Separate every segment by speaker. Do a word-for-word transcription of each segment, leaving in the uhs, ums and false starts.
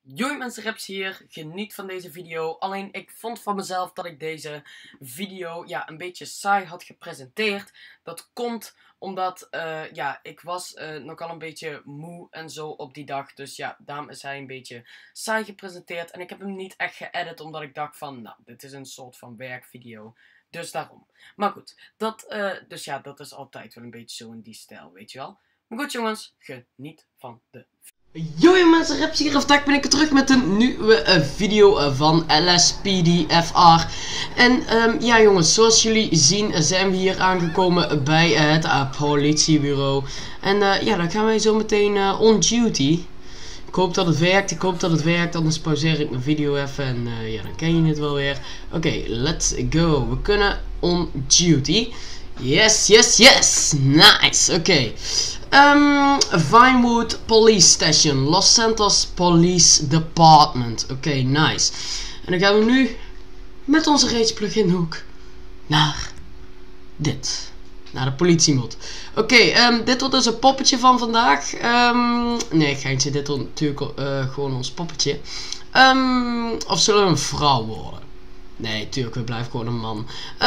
Speaker 1: Yo mensen, Reps hier. Geniet van deze video. Alleen ik vond van mezelf dat ik deze video ja, een beetje saai had gepresenteerd. Dat komt omdat uh, ja, ik was uh, nogal een beetje moe en zo op die dag. Dus ja, daarom is hij een beetje saai gepresenteerd. En ik heb hem niet echt geëdit omdat ik dacht van, nou, dit is een soort van werkvideo. Dus daarom. Maar goed, dat, uh, dus ja, dat is altijd wel een beetje zo in die stijl, weet je wel. Maar goed jongens, geniet van de video.
Speaker 2: Yo mensen, Reps hier, of tak ben ik er terug met een nieuwe uh, video uh, van L S P D F R. En um, ja jongens, zoals jullie zien zijn we hier aangekomen bij uh, het uh, politiebureau. En uh, ja, dan gaan wij zo meteen uh, on duty. Ik hoop dat het werkt, ik hoop dat het werkt, anders pauzeer ik mijn video even en uh, ja, dan ken je het wel weer. Oké, okay, let's go. We kunnen on duty. Yes, yes, yes. Nice. Oké. Okay. Um, Vinewood Police Station. Los Santos Police Department. Oké, okay, nice. En dan gaan we nu met onze race plugin hoek naar dit. Naar de politiemod. Oké, okay, um, dit wordt dus een poppetje van vandaag. Um, nee, geintje, dit wordt natuurlijk uh, gewoon ons poppetje. Um, of zullen we een vrouw worden? Nee, tuurlijk, we blijven gewoon een man.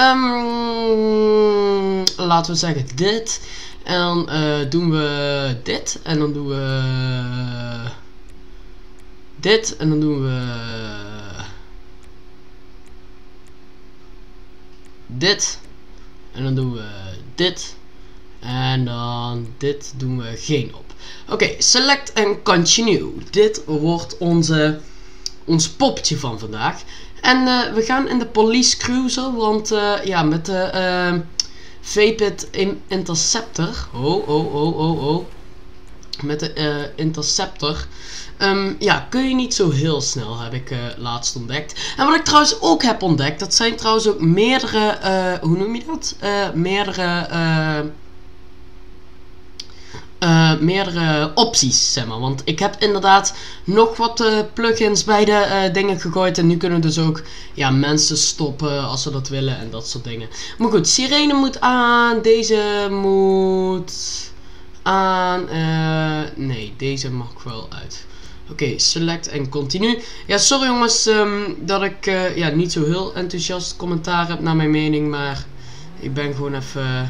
Speaker 2: Um, laten we zeggen dit. En dan uh, doen we dit. En dan doen we dit. En dan doen we dit. En dan doen we dit. En dan dit doen we geen op. Oké, okay, select en continue. Dit wordt onze, ons poppetje van vandaag. En uh, we gaan in de police cruiser, want uh, ja, met de uh, Vapid Interceptor, oh, oh, oh, oh, oh, met de uh, Interceptor, um, ja, kun je niet zo heel snel, heb ik uh, laatst ontdekt. En wat ik trouwens ook heb ontdekt, dat zijn trouwens ook meerdere, uh, hoe noem je dat, uh, meerdere, uh, Uh, meerdere opties, zeg maar. Want ik heb inderdaad nog wat uh, plugins bij de uh, dingen gegooid. En nu kunnen we dus ook ja, mensen stoppen als ze dat willen en dat soort dingen. Maar goed, sirene moet aan. Deze moet aan. Uh, nee, deze mag wel uit. Oké, okay, select en continue. Ja, sorry jongens um, dat ik uh, ja, niet zo heel enthousiast commentaar heb naar mijn mening. Maar ik ben gewoon even...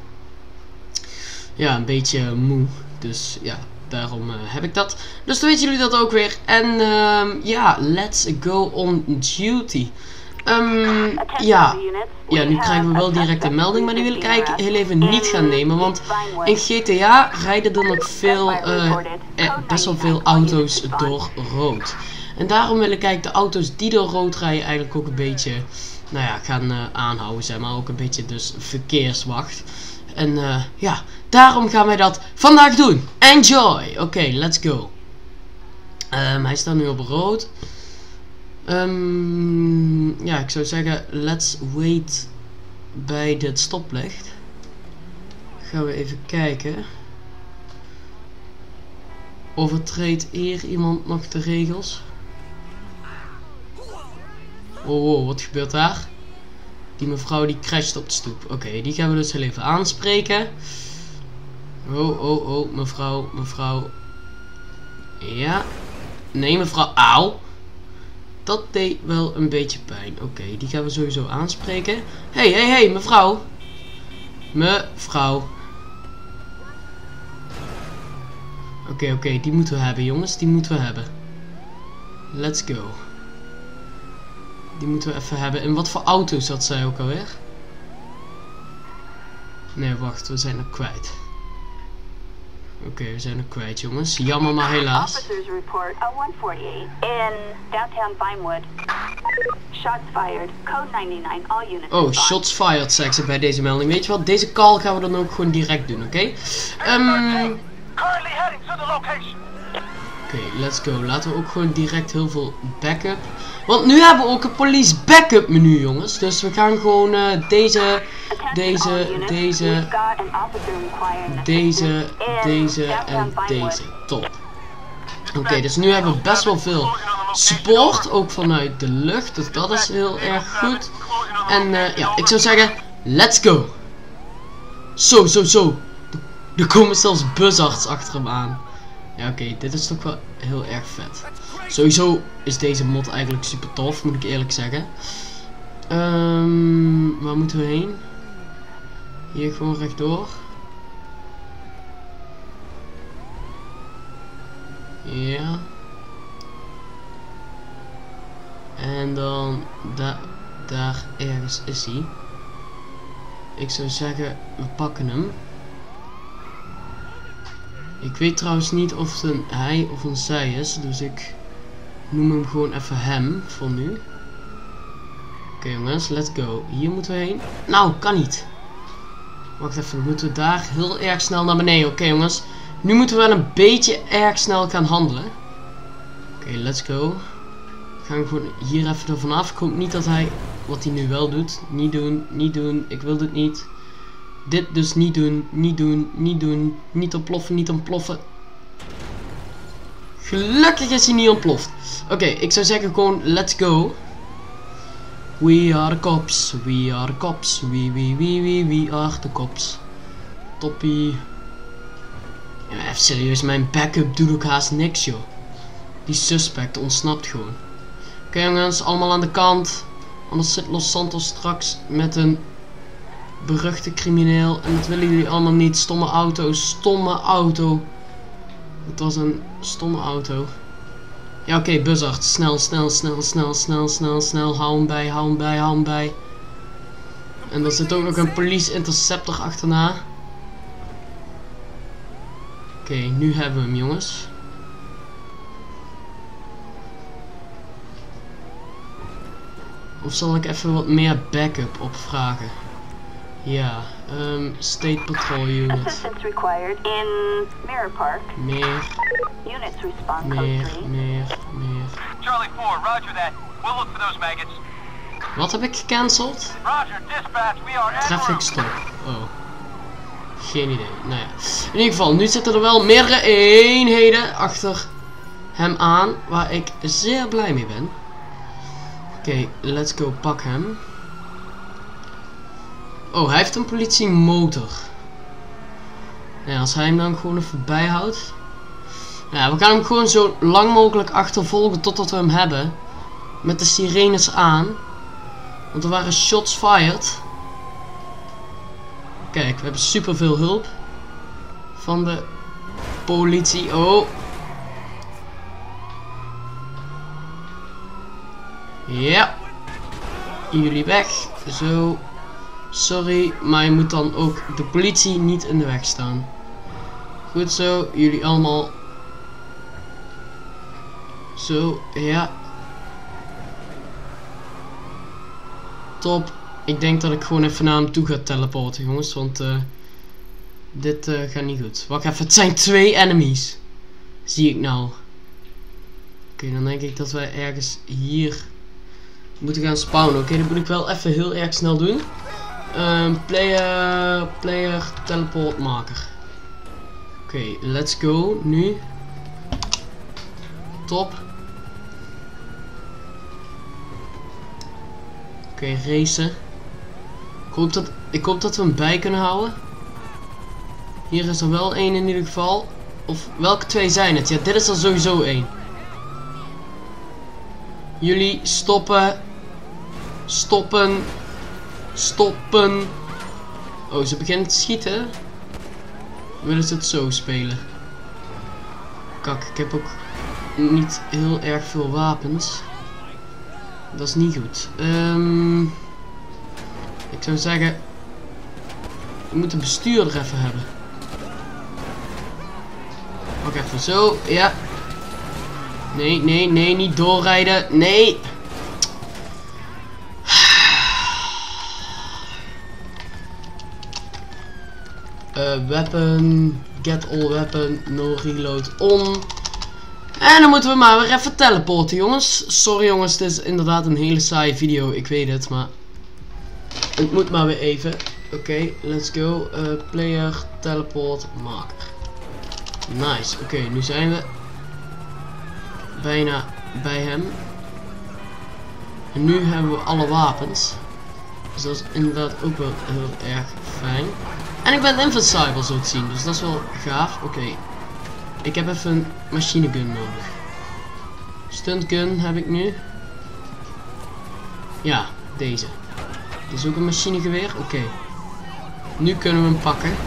Speaker 2: ja, een beetje moe. Dus ja, daarom uh, heb ik dat. Dus dan weten jullie dat ook weer. En um, ja, let's go on duty. Um, ja, ja, nu krijgen we wel direct een melding. Maar die wil ik eigenlijk heel even niet gaan nemen. Want in G T A rijden er nog veel, uh, eh, best wel veel auto's door rood. En daarom wil ik eigenlijk de auto's die door rood rijden eigenlijk ook een beetje, nou ja, gaan uh, aanhouden. Zeg maar ook een beetje dus verkeerswacht. En uh, ja, daarom gaan wij dat vandaag doen. Enjoy! Oké, okay, let's go. Um, hij staat nu op rood. Um, ja, ik zou zeggen, let's wait bij dit stoplicht. Gaan we even kijken. Overtreedt hier iemand nog de regels? Oh, wow, wat gebeurt daar? Die mevrouw die crasht op de stoep. Oké, okay, die gaan we dus heel even aanspreken. Oh, oh, oh, mevrouw, mevrouw. Ja. Nee, mevrouw. Auw. Dat deed wel een beetje pijn. Oké, okay, die gaan we sowieso aanspreken. Hé, hé, hé, mevrouw. Mevrouw. Oké, okay, oké, okay, die moeten we hebben, jongens. Die moeten we hebben. Let's go. Die moeten we even hebben. En wat voor auto zat zij ook alweer? Nee, wacht. We zijn er kwijt. Oké, okay, we zijn er kwijt, jongens. Jammer, maar helaas. Oh, shots fired, zegt ze bij deze melding. Weet je wat? Deze call gaan we dan ook gewoon direct doen, oké? Okay? Um, Oké, okay, let's go. Laten we ook gewoon direct heel veel backup. Want nu hebben we ook een police backup menu, jongens. Dus we gaan gewoon uh, deze, deze, deze, deze, deze en deze. Top. Oké, okay, dus nu hebben we best wel veel support. Ook vanuit de lucht. Dus dat is heel erg goed. En uh, ja, ik zou zeggen, let's go. Zo, zo, zo. Er komen zelfs busarts achter hem aan. Ja, oké, okay, dit is toch wel heel erg vet. Sowieso is deze mod eigenlijk super tof, moet ik eerlijk zeggen. Um, waar moeten we heen? Hier gewoon rechtdoor. Ja. En dan da daar ergens is hij. Ik zou zeggen, we pakken hem. Ik weet trouwens niet of het een hij of een zij is, dus ik noem hem gewoon even hem voor nu. Oké okay, jongens, let's go. Hier moeten we heen. Nou, kan niet. Wacht even, dan moeten we daar heel erg snel naar beneden. Oké okay, jongens, nu moeten we wel een beetje erg snel gaan handelen. Oké, okay, let's go. We gaan gewoon hier even ervan af. Ik hoop niet dat hij, wat hij nu wel doet, niet doen, niet doen, ik wil dit niet. Dit dus niet doen, niet doen, niet doen, niet ontploffen, niet ontploffen. Gelukkig is hij niet ontploft. Oké, okay, ik zou zeggen gewoon let's go. We are the cops, we are the cops, we, we, we, we, we are the cops. Toppie. Ja, even serieus, mijn backup doet ook haast niks joh. Die suspect ontsnapt gewoon. Oké okay, jongens, allemaal aan de kant. Anders zit Los Santos straks met een beruchte crimineel. En dat willen jullie allemaal niet. Stomme auto, stomme auto. Het was een stomme auto. Ja oké, okay, busarts. Snel, snel, snel, snel, snel, snel, snel. Hou hem bij, hou hem bij, hou hem bij. En er zit ook nog een police interceptor achterna. Oké, okay, nu hebben we hem jongens. Of zal ik even wat meer backup opvragen? Ja, um, State Patrol Unit.
Speaker 3: Assistance required in Mirror Park.
Speaker 2: Meer.
Speaker 3: Units respond
Speaker 2: Meer, meer, meer.
Speaker 4: Charlie four, roger that. We'll look for those maggots.
Speaker 2: Wat heb ik gecanceld?
Speaker 4: Roger, dispatch, we are at
Speaker 2: Traffic stop. Oh. Geen idee. Nou ja. In ieder geval, nu zitten er wel meerdere eenheden achter hem aan, waar ik zeer blij mee ben. Oké, okay, let's go, pak hem. Oh, hij heeft een politiemotor. Ja, als hij hem dan gewoon even bijhoudt. Ja, we gaan hem gewoon zo lang mogelijk achtervolgen totdat we hem hebben. Met de sirenes aan. Want er waren shots fired. Kijk, we hebben super veel hulp. Van de politie. Oh. Ja. Jullie weg. Zo. Sorry, maar je moet dan ook de politie niet in de weg staan. Goed zo, jullie allemaal. Zo, ja. Top. Ik denk dat ik gewoon even naar hem toe ga teleporten, jongens. Want uh, dit uh, gaat niet goed. Wacht even, het zijn twee enemies. Zie ik nou. Oké, okay, dan denk ik dat wij ergens hier moeten gaan spawnen. Oké, okay, dat moet ik wel even heel erg snel doen. Um, player, player, teleport maker. Oké, okay, let's go. Nu. Top. Oké, okay, racen. Ik hoop, dat, ik hoop dat we hem bij kunnen houden. Hier is er wel één in ieder geval. Of welke twee zijn het? Ja, dit is er sowieso één. Jullie stoppen. Stoppen. Stoppen. Oh, ze beginnen te schieten. Willen ze het zo spelen? Kak, ik heb ook niet heel erg veel wapens. Dat is niet goed. Um, ik zou zeggen, we moeten de bestuurder even hebben. Wacht even, zo, ja. Nee, nee, nee, niet doorrijden. Nee. Uh, weapon, get all weapon, no reload on. En dan moeten we maar weer even teleporten, jongens. Sorry jongens, het is inderdaad een hele saaie video, ik weet het, maar het moet maar weer even. Oké, okay, let's go. Uh, player, teleport, maker. Nice, oké, okay, nu zijn we bijna bij hem. En nu hebben we alle wapens. Dus dat is inderdaad ook wel heel erg fijn. En ik ben invincible zo te zien, dus dat is wel gaaf. Oké. Okay. Ik heb even een machinegun nodig. Stuntgun heb ik nu. Ja, deze. Dit is ook een machinegeweer. Oké. Okay. Nu kunnen we hem pakken.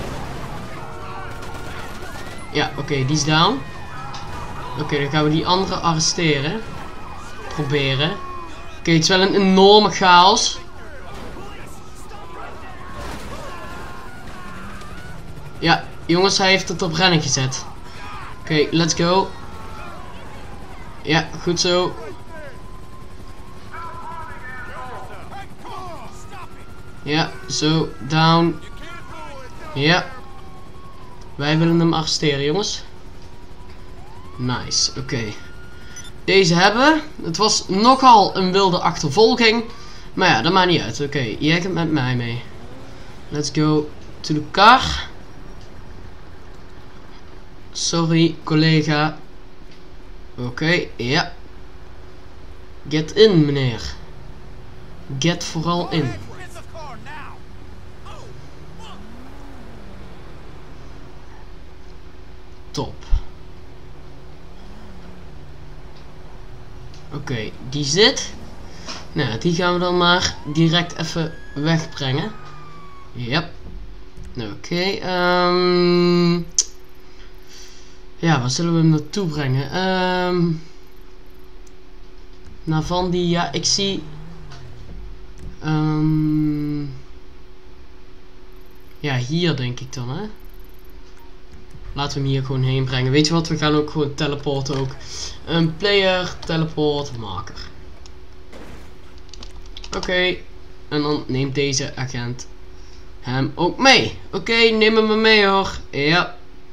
Speaker 2: Ja, oké, okay, die is down. Oké, okay, dan gaan we die andere arresteren. Proberen. Oké, okay, het is wel een enorme chaos. Ja, jongens, hij heeft het op rennen gezet. Oké, okay, let's go. Ja, goed zo. Ja, zo, down. Ja. Wij willen hem arresteren, jongens. Nice, oké. Okay. Deze hebben we. Het was nogal een wilde achtervolging. Maar ja, dat maakt niet uit. Oké, okay, jij gaat met mij mee. Let's go to the car. Sorry, collega. Oké, okay, ja. Get in, meneer. Get vooral in. Top. Oké, okay, die zit. Nou, die gaan we dan maar direct even wegbrengen. Yep. Oké, okay, um... ja, waar zullen we hem naartoe brengen? Um... Nou, van die, ja, ik zie... Um... Ja, hier denk ik dan, hè. Laten we hem hier gewoon heen brengen. Weet je wat, we gaan ook gewoon teleporten ook. Een player, teleport, marker. Oké. Okay. En dan neemt deze agent hem ook mee. Oké, okay, neem hem maar mee hoor. Ja.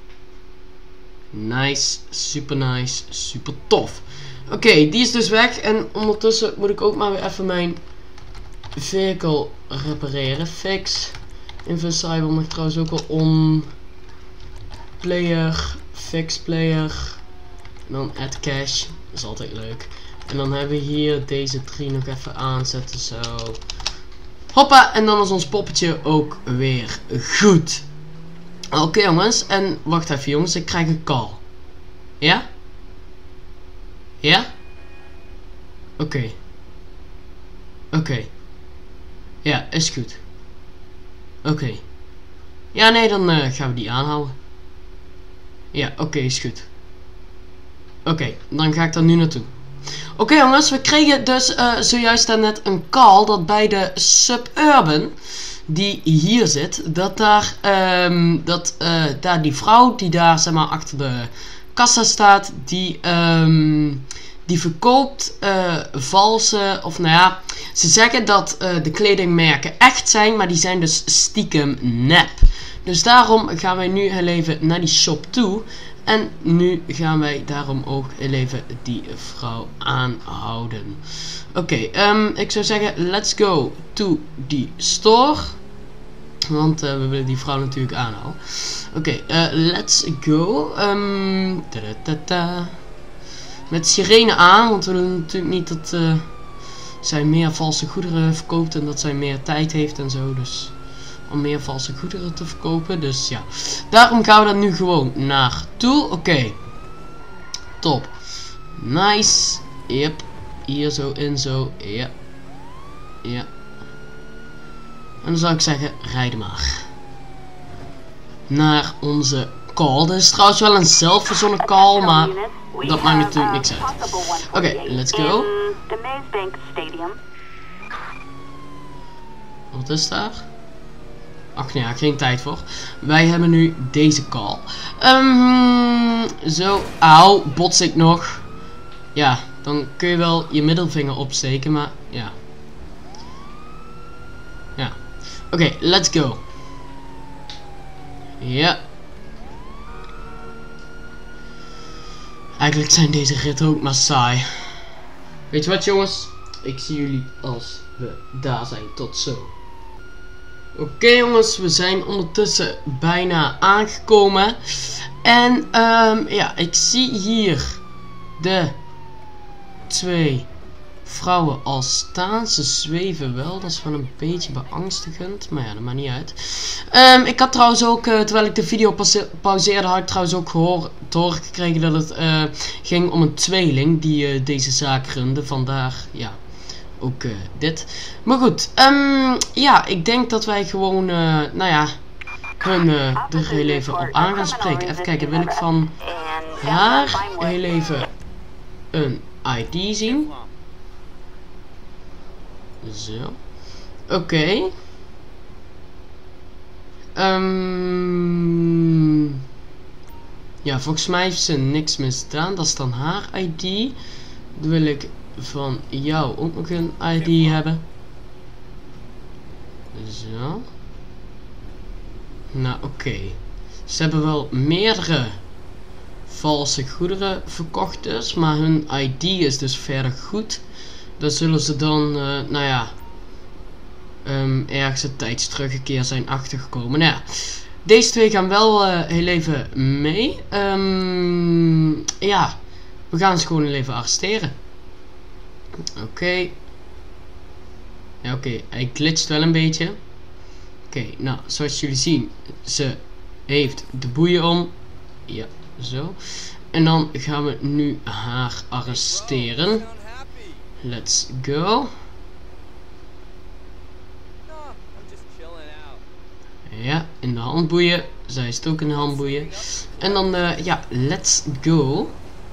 Speaker 2: Nice, super nice, super tof. Oké, okay, die is dus weg. En ondertussen moet ik ook maar weer even mijn vehicle repareren. Fix. Invincible mag trouwens ook wel on. Player, fix player. En dan add cash. Dat is altijd leuk. En dan hebben we hier deze drie nog even aanzetten. Zo. Hoppa. En dan is ons poppetje ook weer goed. Oké okay, jongens. En wacht even jongens. Ik krijg een call. Ja? Ja? Oké. Okay. Oké. Okay. Ja, is goed. Oké. Okay. Ja, nee, dan uh, gaan we die aanhouden. Ja, oké, okay, is goed. Oké, okay, dan ga ik daar nu naartoe. Oké okay, jongens, we kregen dus uh, zojuist daarnet een call dat bij de Suburban, die hier zit, dat daar, um, dat, uh, daar die vrouw die daar zeg maar achter de kassa staat, die, um, die verkoopt uh, valse, of nou ja, ze zeggen dat uh, de kledingmerken echt zijn, maar die zijn dus stiekem nep. Dus daarom gaan wij nu heel even naar die shop toe. En nu gaan wij daarom ook heel even die vrouw aanhouden. Oké, okay, um, ik zou zeggen, let's go to the store. Want uh, we willen die vrouw natuurlijk aanhouden. Oké, okay, uh, let's go. Um, ta -ta -ta -ta. Met sirene aan, want we willen natuurlijk niet dat uh, zij meer valse goederen verkoopt. En dat zij meer tijd heeft en zo, dus... om meer valse goederen te verkopen. Dus ja, daarom gaan we er nu gewoon naartoe. Oké. Okay. Top. Nice. Yep. Hier zo in zo. Ja. Ja. En dan zou ik zeggen, rijden maar. Naar onze call. Dit is trouwens wel een zelfverzonnen call, maar dat maakt natuurlijk niks uit. Oké, okay, let's go. Wat is daar? Ach nee, ja, geen tijd voor. Wij hebben nu deze call. Um, zo. Auw, bots ik nog. Ja, dan kun je wel je middelvinger opsteken, maar ja. Ja. Oké, okay, let's go. Ja. Eigenlijk zijn deze ritten ook maar saai. Weet je wat jongens? Ik zie jullie als we daar zijn. Tot zo. Oké okay, jongens, we zijn ondertussen bijna aangekomen. En um, ja, ik zie hier de twee vrouwen al staan. Ze zweven wel. Dat is wel een beetje beangstigend. Maar ja, dat maakt niet uit. Um, ik had trouwens ook, uh, terwijl ik de video pauzeerde, had ik trouwens ook gehoord doorgekregen dat het uh, ging om een tweeling die uh, deze zaak runde. Vandaar, ja, ook uh, dit. Maar goed, um, ja, ik denk dat wij gewoon, uh, nou ja, hun uh, er heel even op aan gaan spreken. Even kijken, wil ik van haar heel even een I D zien. Zo. Oké. Okay. Um, ja, volgens mij heeft ze niks misdaan. Dat is dan haar I D. Dan wil ik van jou ook nog een I D hebben. Zo. Nou, oké. Okay. Ze hebben wel meerdere valse goederen verkocht dus. Maar hun I D is dus verder goed. Dan zullen ze dan, uh, nou ja, um, ergens een tijds teruggekeer zijn achtergekomen. Nou ja, deze twee gaan wel uh, heel even mee. Um, ja, we gaan ze gewoon heel even arresteren. Oké. Okay. Ja, oké, okay. Hij glitcht wel een beetje. Oké, okay, nou, zoals jullie zien, ze heeft de boeien om. Ja, zo. En dan gaan we nu haar arresteren. Let's go. Ja, in de handboeien. Zij is ook in de handboeien. En dan, uh, ja, let's go.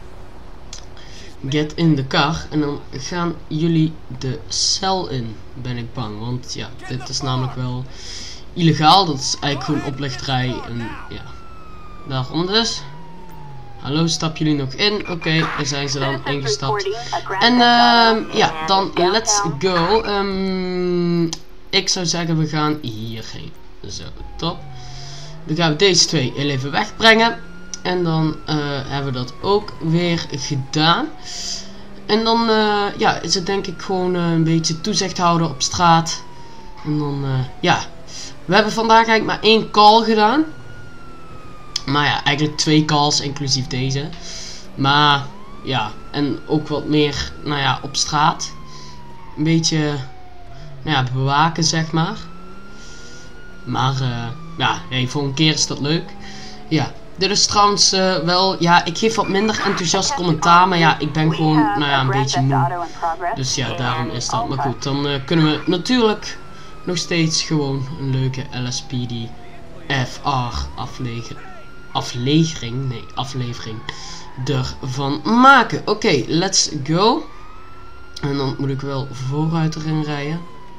Speaker 2: Get in the car. En dan gaan jullie de cel in, ben ik bang. Want ja, dit is namelijk wel illegaal. Dat is eigenlijk gewoon oplichterij. En ja, daarom dus. Hallo, stap jullie nog in? Oké, okay, daar zijn ze dan ingestapt. En uh, ja, dan let's go. Um, ik zou zeggen, we gaan hierheen. Zo, top. Dan gaan we deze twee heel even wegbrengen. En dan uh, hebben we dat ook weer gedaan. En dan uh, ja, is het denk ik gewoon uh, een beetje toezicht houden op straat. En dan, uh, ja. We hebben vandaag eigenlijk maar één call gedaan. Maar ja, eigenlijk twee calls, inclusief deze. Maar ja, en ook wat meer, nou ja, op straat. Een beetje, nou ja, bewaken, zeg maar. Maar uh, ja, hey, voor een keer is dat leuk. Ja, dit is trouwens uh, wel, ja, ik geef wat minder enthousiast commentaar. Maar ja, ik ben gewoon, nou ja, een beetje moe. Dus ja, daarom is dat. Maar goed, dan uh, kunnen we natuurlijk nog steeds gewoon een leuke L S P D F R aflevering. Aflevering, nee, aflevering ervan maken. Oké, okay, let's go. En dan moet ik wel vooruit erin rijden.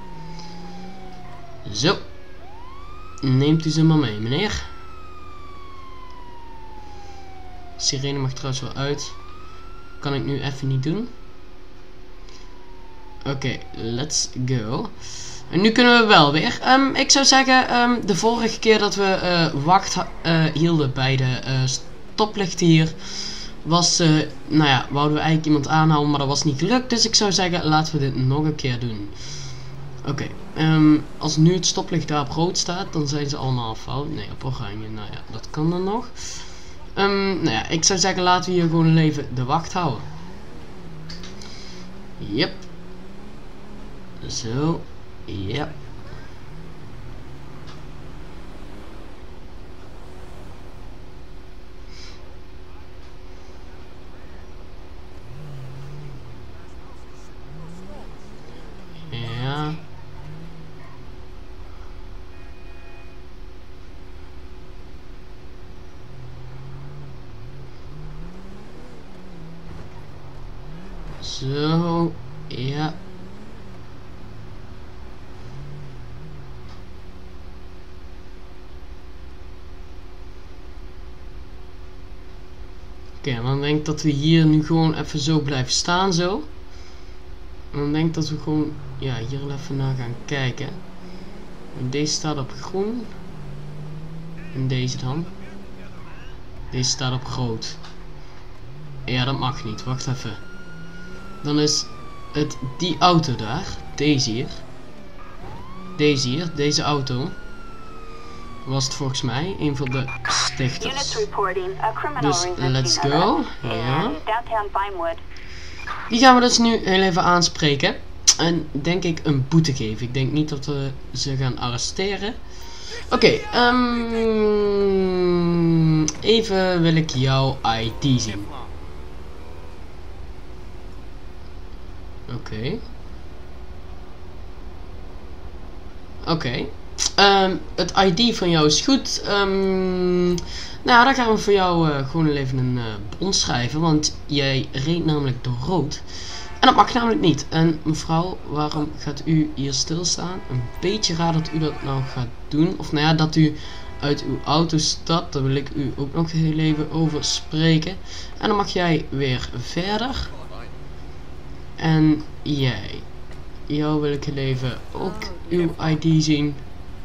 Speaker 2: Zo. Neemt u ze maar mee, meneer. Sirene mag trouwens wel uit. Kan ik nu even niet doen. Oké, okay, let's go. En nu kunnen we wel weer. Um, ik zou zeggen, um, de vorige keer dat we uh, wacht uh, hielden bij de uh, stoplichten hier, was, uh, nou ja, wouden we eigenlijk iemand aanhouden, maar dat was niet gelukt. Dus ik zou zeggen, laten we dit nog een keer doen. Oké, okay, um, als nu het stoplicht daar op rood staat, dan zijn ze allemaal fout. Nee, op oranje, nou ja, dat kan dan nog. Um, nou ja, ik zou zeggen, laten we hier gewoon even de wacht houden. Yep. Zo. Ja. Ja. Zo. Ja. Oké, okay, dan denk ik dat we hier nu gewoon even zo blijven staan, zo. En dan denk ik dat we gewoon, ja, hier even naar gaan kijken. En deze staat op groen. En deze dan. Deze staat op rood. Ja, dat mag niet, wacht even. Dan is het die auto daar, deze hier. Deze hier, deze auto. Was het volgens mij een van de stichters. Dus let's go. Ja. Die gaan we dus nu heel even aanspreken. En denk ik een boete geven. Ik denk niet dat we ze gaan arresteren. Oké, okay, um, even wil ik jouw I D zien. Oké. Okay. Oké. Okay. Um, het I D van jou is goed. Um, nou, dan gaan we voor jou uh, gewoon even een uh, bon schrijven. Want jij reed namelijk door rood. En dat mag namelijk niet. En mevrouw, waarom gaat u hier stilstaan? Een beetje raar dat u dat nou gaat doen. Of nou ja, dat u uit uw auto stapt. Daar wil ik u ook nog heel even over spreken. En dan mag jij weer verder. En jij. Jou wil ik heel even ook uw I D zien.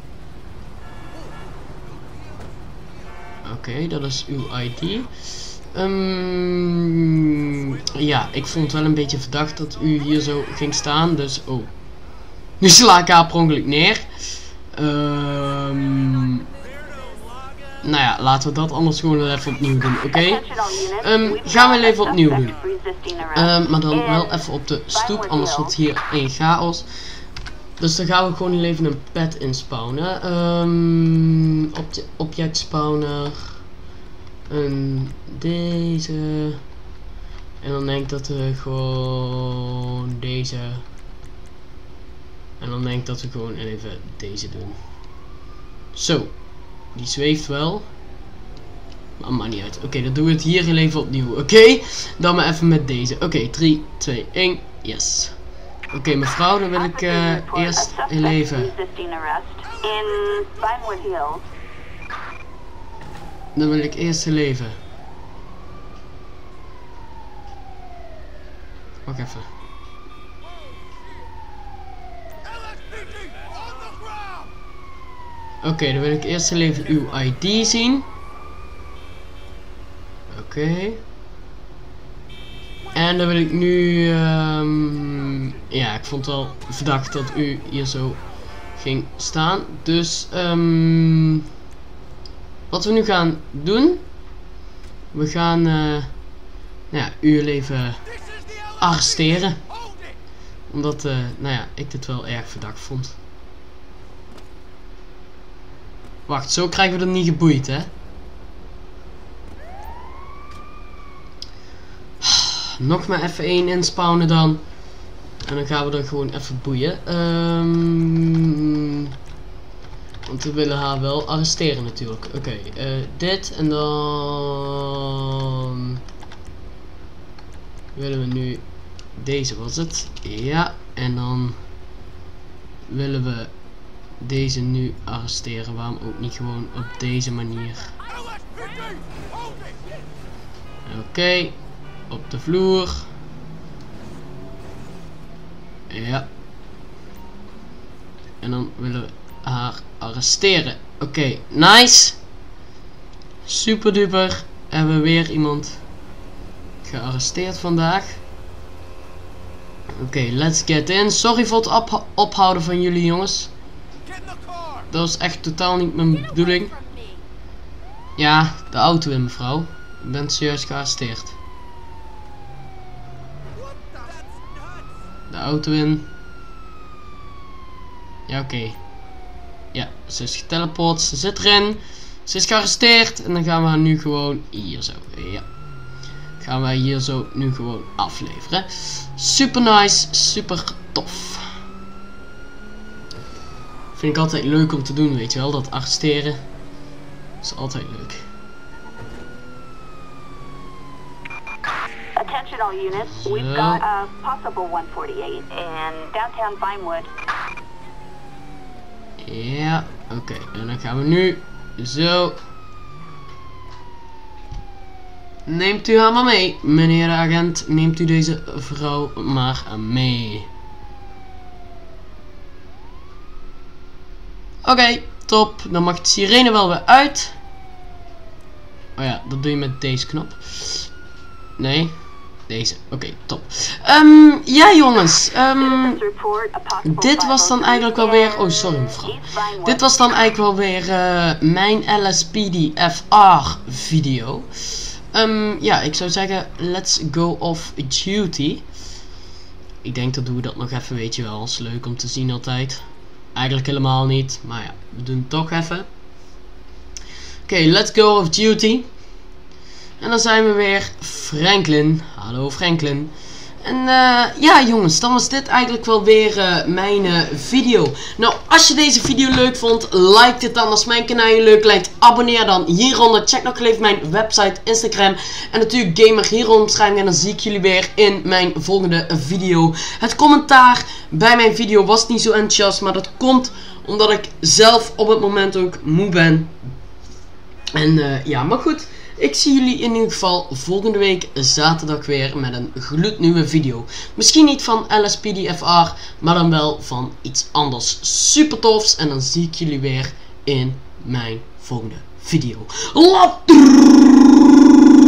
Speaker 2: Oké, okay, dat is uw I D. Um, ja, ik vond het wel een beetje verdacht dat u hier zo ging staan. Dus, oh. Nu sla ik haar per ongeluk neer. Um, nou ja, laten we dat anders gewoon even opnieuw doen, oké? Okay? Um, gaan we even opnieuw doen. Um, maar dan wel even op de stoep, anders wordt hier een chaos. Dus dan gaan we gewoon even een pad inspawnen. Um, op de object spawner. En deze. En dan denk ik dat we gewoon deze. En dan denk ik dat we gewoon even deze doen. Zo. Die zweeft wel. Maar maakt niet uit. Oké, okay, dan doen we het hier even opnieuw. Oké. Okay? Dan maar even met deze. Oké, okay, drie, twee, één. Yes. Oké, okay, mevrouw, dan wil ik uh, eerst heel even. Dan wil ik eerst heel even. Wacht even. Oké, okay, dan wil ik eerst heel even uw I D zien. Oké. Okay. En dan wil ik nu. Um, ja, ik vond het wel verdacht dat u hier zo ging staan. Dus. Um, wat we nu gaan doen. We gaan. Uh, nou ja, u even arresteren. Omdat, uh, nou ja, ik dit wel erg verdacht vond. Wacht, zo krijgen we er niet geboeid, hè? Nog maar even één inspawnen dan. En dan gaan we er gewoon even boeien. Um, want we willen haar wel arresteren natuurlijk. Oké, okay, uh, dit en dan willen we nu. Deze was het. Ja, en dan willen we deze nu arresteren. Waarom ook niet gewoon op deze manier? Oké. Okay. Op de vloer. Ja. En dan willen we haar arresteren. Oké, okay, nice. Super duper. Hebben we weer iemand gearresteerd vandaag. Oké, okay, let's get in. Sorry voor het op ophouden van jullie jongens. Dat was echt totaal niet mijn bedoeling. Ja, de auto in mevrouw. Ik ben serieus gearresteerd. De auto in. Ja, oké. Okay. Ja, ze is geteleport. Ze zit erin. Ze is gearresteerd. En dan gaan we haar nu gewoon hier zo. Ja. Gaan wij hier zo nu gewoon afleveren. Super nice. Super tof. Vind ik altijd leuk om te doen, weet je wel. Dat arresteren. Is altijd leuk.
Speaker 3: Attention all units, we've got a possible one forty-eight in downtown Vinewood.
Speaker 2: Ja, oké. Okay. En dan gaan we nu zo. Neemt u haar maar mee, meneer de agent. Neemt u deze vrouw maar mee. Oké, okay, top. Dan mag de sirene wel weer uit. Oh ja, dat doe je met deze knop. Nee. Deze, oké, okay, top. Um, ja jongens, um, dit was dan eigenlijk wel weer, oh sorry mevrouw. Dit was dan eigenlijk wel weer uh, mijn L S P D F R video. Um, ja, ik zou zeggen, let's go off duty. Ik denk dat doen we dat nog even, weet je wel. Is leuk om te zien altijd. Eigenlijk helemaal niet, maar ja, we doen het toch even. Oké, okay, let's go off duty. En dan zijn we weer Franklin. Hallo Franklin. En uh, ja jongens, dan was dit eigenlijk wel weer uh, mijn uh, video. Nou, als je deze video leuk vond, like dit dan. Als mijn kanaal je leuk lijkt, abonneer dan hieronder. Check nog even mijn website, Instagram en natuurlijk Gamer hieronder beschrijving. En dan zie ik jullie weer in mijn volgende video. Het commentaar bij mijn video was niet zo enthousiast, maar dat komt omdat ik zelf op het moment ook moe ben. En uh, ja, maar goed. Ik zie jullie in ieder geval volgende week zaterdag weer met een gloednieuwe video. Misschien niet van L S P D F R, maar dan wel van iets anders super tofs. En dan zie ik jullie weer in mijn volgende video. Later!